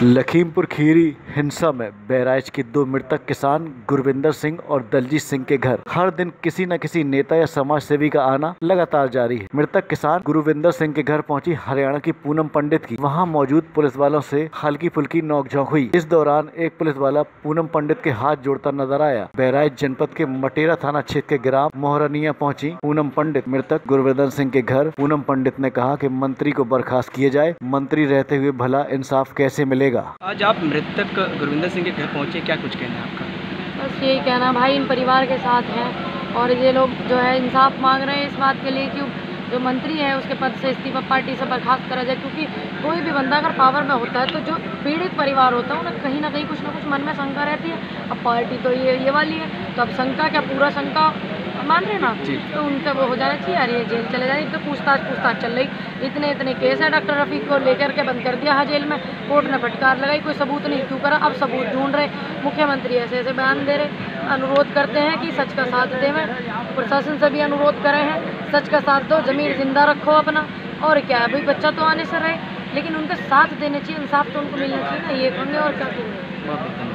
लखीमपुर खीरी हिंसा में बहराइच के दो मृतक किसान गुरविंदर सिंह और दलजीत सिंह के घर हर दिन किसी न किसी नेता या समाज सेवी का आना लगातार जारी है। मृतक किसान गुरविंदर सिंह के घर पहुंची हरियाणा की पूनम पंडित की वहां मौजूद पुलिस वालों से हल्की फुल्की नोकझोंक हुई। इस दौरान एक पुलिस वाला पूनम पंडित के हाथ जोड़ता नजर आया। बहराइच जनपद के मटेरा थाना क्षेत्र के ग्राम मोहरनिया पहुंची पूनम पंडित मृतक गुरविंदर सिंह के घर। पूनम पंडित ने कहा कि मंत्री को बर्खास्त किए जाए, मंत्री रहते हुए भला इंसाफ कैसे मिलेगा। आज आप मृतक गुरविंदर सिंह के घर पहुंचे, क्या कुछ कहना है आपका? बस यही कहना, भाई इन परिवार के साथ हैं और ये लोग जो है इंसाफ मांग रहे हैं इस बात के लिए कि जो मंत्री है उसके पद से इस्तीफा, पार्टी से बर्खास्त करा जाए। क्योंकि कोई भी बंदा अगर पावर में होता है तो जो पीड़ित परिवार होता है उन्हें कहीं ना कहीं कुछ ना कुछ मन में शंका रहती है। अब पार्टी तो ये वाली है, तो अब शंका क्या पूरा शंका मान रहे ना, तो उनका वो हो जाना चाहिए यार, ये जेल चले जाए। तो पूछताछ चल रही, इतने केस है। डॉक्टर रफीक को लेकर के बंद कर दिया है जेल में, कोर्ट ने फटकार लगाई, कोई सबूत नहीं, क्यों करा? अब सबूत ढूंढ रहे। मुख्यमंत्री ऐसे बयान दे रहे, अनुरोध करते हैं कि सच का साथ देवें। प्रशासन से भी अनुरोध करे हैं, सच का साथ दो, जमीन जिंदा रखो अपना। और क्या है भाई, बच्चा तो आने से रहे, लेकिन उनका साथ देने चाहिए, इंसाफ तो उनको मिलना चाहिए ना, ये करेंगे और क्या करेंगे।